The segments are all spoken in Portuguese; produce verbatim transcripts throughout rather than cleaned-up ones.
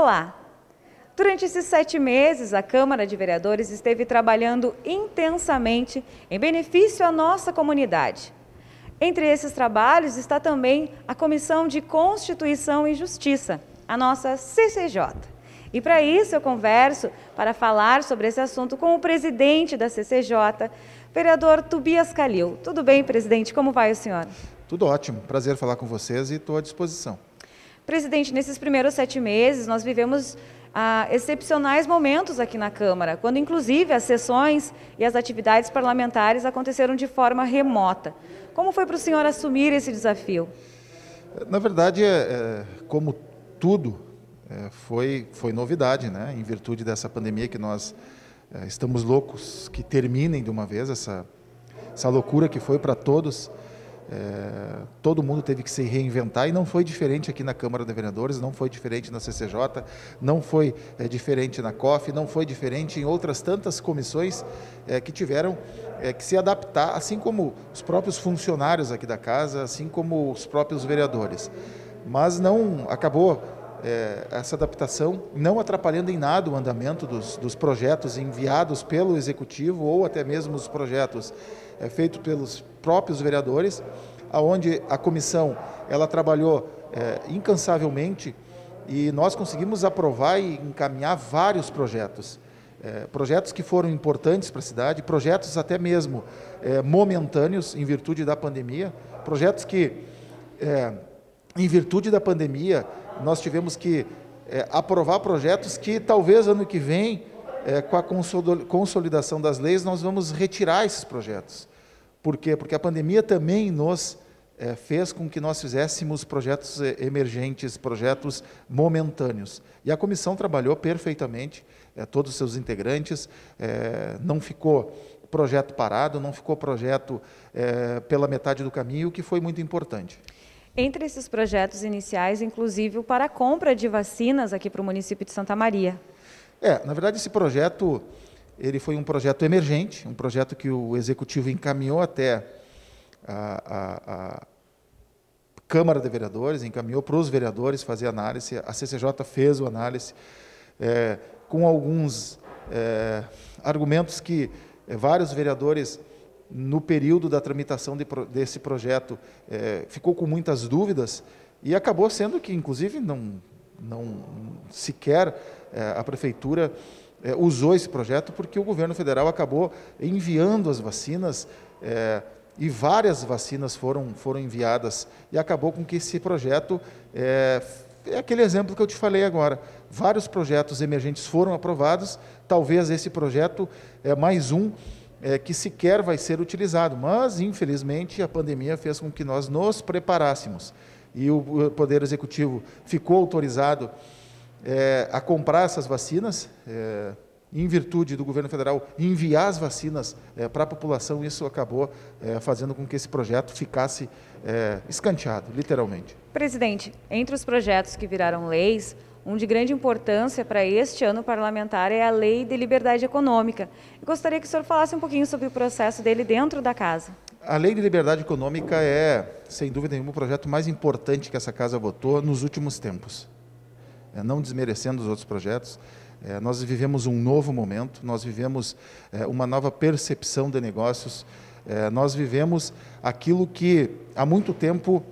Olá! Durante esses sete meses, a Câmara de Vereadores esteve trabalhando intensamente em benefício à nossa comunidade. Entre esses trabalhos está também a Comissão de Constituição e Justiça, a nossa C C J. E para isso eu converso para falar sobre esse assunto com o presidente da C C J, vereador Tobias Calil. Tudo bem, presidente? Como vai o senhor? Tudo ótimo. Prazer falar com vocês e estou à disposição. Presidente, nesses primeiros sete meses nós vivemos ah, excepcionais momentos aqui na Câmara, quando inclusive as sessões e as atividades parlamentares aconteceram de forma remota. Como foi para o senhor assumir esse desafio? Na verdade, é, é, como tudo, é, foi, foi novidade, né? Em virtude dessa pandemia que nós é, estamos loucos que terminem de uma vez, essa, essa loucura que foi para todos. É, todo mundo teve que se reinventar e não foi diferente aqui na Câmara de Vereadores, não foi diferente na C C J, não foi é, diferente na C O F, não foi diferente em outras tantas comissões é, que tiveram é, que se adaptar, assim como os próprios funcionários aqui da casa, assim como os próprios vereadores. Mas não acabou é, essa adaptação não atrapalhando em nada o andamento dos, dos projetos enviados pelo Executivo ou até mesmo os projetos é, feitos pelos próprios vereadores, aonde a comissão ela trabalhou é, incansavelmente e nós conseguimos aprovar e encaminhar vários projetos. É, projetos que foram importantes para a cidade, projetos até mesmo é, momentâneos em virtude da pandemia, projetos que, é, em virtude da pandemia, nós tivemos que é, aprovar projetos que talvez ano que vem, é, com a consolidação das leis, nós vamos retirar esses projetos. Por quê? Porque a pandemia também nos é, fez com que nós fizéssemos projetos é, emergentes, projetos momentâneos. E a comissão trabalhou perfeitamente, é, todos os seus integrantes, é, não ficou projeto parado, não ficou projeto é, pela metade do caminho, o que foi muito importante. Entre esses projetos iniciais, inclusive o para a compra de vacinas aqui para o município de Santa Maria. É, na verdade esse projeto... Ele foi um projeto emergente, um projeto que o Executivo encaminhou até a, a, a Câmara de Vereadores, encaminhou para os vereadores fazer análise, a C C J fez o análise, é, com alguns é, argumentos que é, vários vereadores, no período da tramitação de, desse projeto, é, ficou com muitas dúvidas, e acabou sendo que, inclusive, não, não sequer é, a Prefeitura... É, usou esse projeto porque o governo federal acabou enviando as vacinas é, e várias vacinas foram, foram enviadas e acabou com que esse projeto, é, é aquele exemplo que eu te falei agora, vários projetos emergentes foram aprovados, talvez esse projeto é mais um é, que sequer vai ser utilizado, mas infelizmente a pandemia fez com que nós nos preparássemos e o Poder Executivo ficou autorizado É, a comprar essas vacinas, é, em virtude do governo federal enviar as vacinas é, para a população, isso acabou é, fazendo com que esse projeto ficasse é, escanteado, literalmente. Presidente, entre os projetos que viraram leis, um de grande importância para este ano parlamentar é a Lei de Liberdade Econômica. Eu gostaria que o senhor falasse um pouquinho sobre o processo dele dentro da casa. A Lei de Liberdade Econômica é, sem dúvida nenhuma, o projeto mais importante que essa casa votou nos últimos tempos. É, não desmerecendo os outros projetos, é, nós vivemos um novo momento, nós vivemos é, uma nova percepção de negócios, é, nós vivemos aquilo que há muito tempo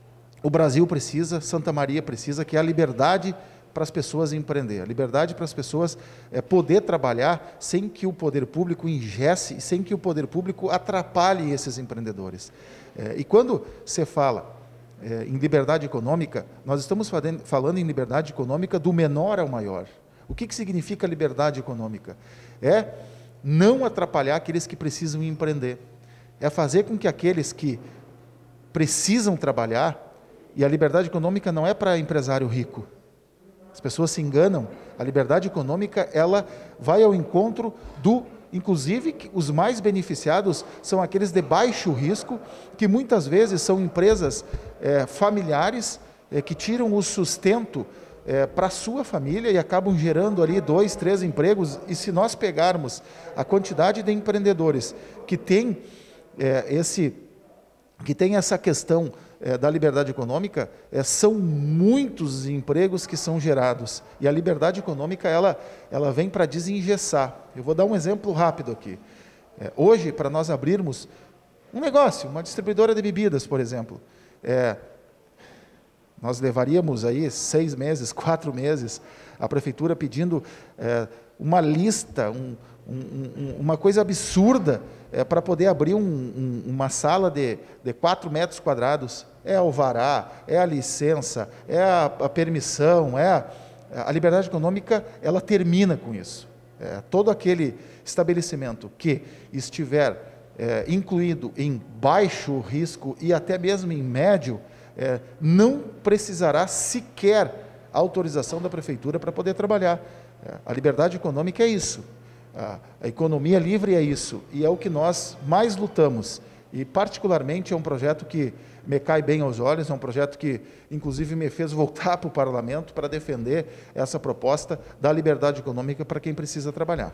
o Brasil precisa, Santa Maria precisa, que é a liberdade para as pessoas empreender, a liberdade para as pessoas é, poder trabalhar sem que o poder público ingesse, sem que o poder público atrapalhe esses empreendedores. É, e quando você fala É, em liberdade econômica, nós estamos falando em liberdade econômica do menor ao maior. O que, que significa liberdade econômica? É não atrapalhar aqueles que precisam empreender. É fazer com que aqueles que precisam trabalhar, e a liberdade econômica não é para empresário rico. As pessoas se enganam. A liberdade econômica, ela vai ao encontro do... Inclusive, os mais beneficiados são aqueles de baixo risco, que muitas vezes são empresas é, familiares, é, que tiram o sustento é, para a sua família e acabam gerando ali dois, três empregos. E se nós pegarmos a quantidade de empreendedores que tem, é, esse, que tem essa questão é, da liberdade econômica, é, são muitos empregos que são gerados. E a liberdade econômica, ela, ela vem para desengessar. Eu vou dar um exemplo rápido aqui. É, hoje, para nós abrirmos um negócio, uma distribuidora de bebidas, por exemplo, é, nós levaríamos aí seis meses, quatro meses, a prefeitura pedindo é, uma lista, um, um, um, uma coisa absurda é, para poder abrir um, um, uma sala de, de quatro metros quadrados. É alvará, é a licença, é a, a permissão, é a, a liberdade econômica, ela termina com isso. É, todo aquele estabelecimento que estiver é, incluído em baixo risco e até mesmo em médio, é, não precisará sequer autorização da prefeitura para poder trabalhar. É, a liberdade econômica é isso, a, a economia livre é isso, e é o que nós mais lutamos. E particularmente é um projeto que me cai bem aos olhos, é um projeto que inclusive me fez voltar para o parlamento para defender essa proposta da liberdade econômica para quem precisa trabalhar.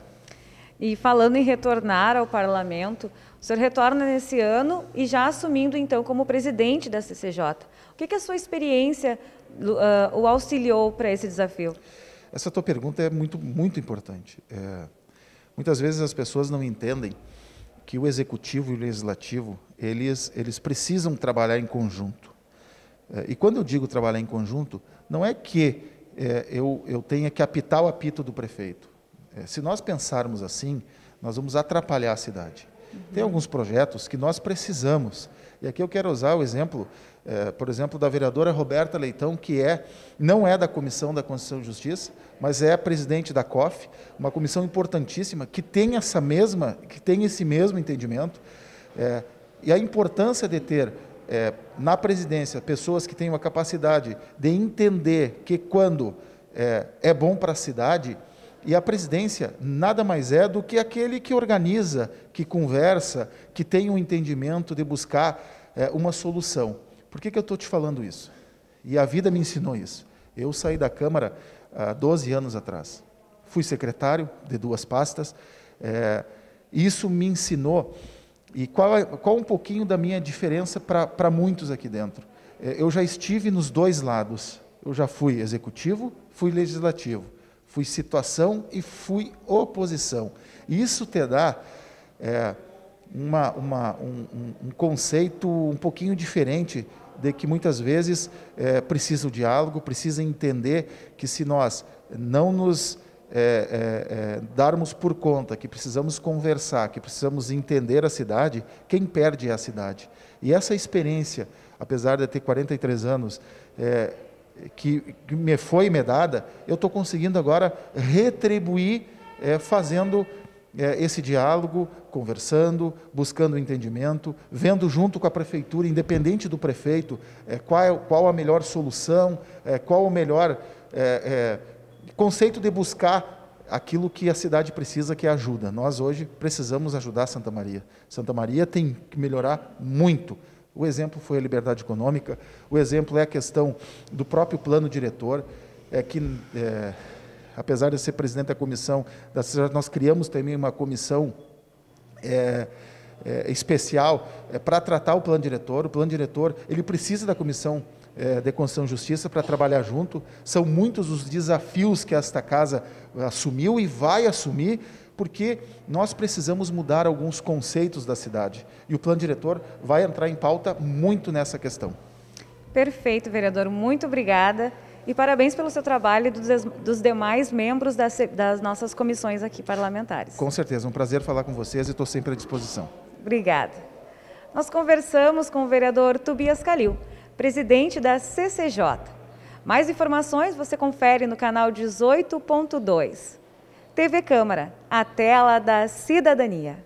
E falando em retornar ao parlamento, o senhor retorna nesse ano e já assumindo então como presidente da C C J. O que, que a sua experiência uh, o auxiliou para esse desafio? Essa tua pergunta é muito, muito importante. É, muitas vezes as pessoas não entendem que o executivo e o legislativo, eles, eles precisam trabalhar em conjunto. É, e quando eu digo trabalhar em conjunto, não é que é, eu, eu tenha que apitar o apito do prefeito. É, se nós pensarmos assim, nós vamos atrapalhar a cidade. Uhum. Tem alguns projetos que nós precisamos, e aqui eu quero usar o exemplo, é, por exemplo, da vereadora Roberta Leitão, que é, não é da Comissão da Constituição e Justiça, mas é presidente da C O F, uma comissão importantíssima, que tem, essa mesma, que tem esse mesmo entendimento, é, e a importância de ter é, na presidência pessoas que tenham a capacidade de entender que quando é, é bom para a cidade, e a presidência nada mais é do que aquele que organiza, que conversa, que tem um entendimento de buscar é, uma solução. Por que que eu estou te falando isso? E a vida me ensinou isso. Eu saí da Câmara há doze anos atrás. Fui secretário de duas pastas. É, isso me ensinou. E qual, é, qual um pouquinho da minha diferença para muitos aqui dentro? É, eu já estive nos dois lados. Eu já fui executivo, fui legislativo. Fui situação e fui oposição. E isso te dá é, uma, uma, um, um conceito um pouquinho diferente de que muitas vezes é, precisa o diálogo, precisa entender que se nós não nos é, é, é, darmos por conta, que precisamos conversar, que precisamos entender a cidade, quem perde é a cidade. E essa experiência, apesar de ter quarenta e três anos, é, Que, que me foi me dada, eu estou conseguindo agora retribuir é, fazendo é, esse diálogo, conversando, buscando entendimento, vendo junto com a prefeitura, independente do prefeito, é, qual, qual a melhor solução, é, qual o melhor é, é, conceito de buscar aquilo que a cidade precisa, que é ajuda. Nós hoje precisamos ajudar Santa Maria. Santa Maria tem que melhorar muito. O exemplo foi a liberdade econômica, o exemplo é a questão do próprio plano diretor, é que, é, apesar de ser presidente da comissão, nós criamos também uma comissão é, é, especial é, para tratar o plano diretor. O plano diretor, ele precisa da comissão é, de Constituição e Justiça para trabalhar junto. São muitos os desafios que esta casa assumiu e vai assumir, porque nós precisamos mudar alguns conceitos da cidade. E o plano diretor vai entrar em pauta muito nessa questão. Perfeito, vereador. Muito obrigada. E parabéns pelo seu trabalho e dos, dos demais membros das, das nossas comissões aqui parlamentares. Com certeza, um prazer falar com vocês e estou sempre à disposição. Obrigada. Nós conversamos com o vereador Tobias Calil, presidente da C C J. Mais informações você confere no canal dezoito ponto dois. T V Câmara, a tela da cidadania.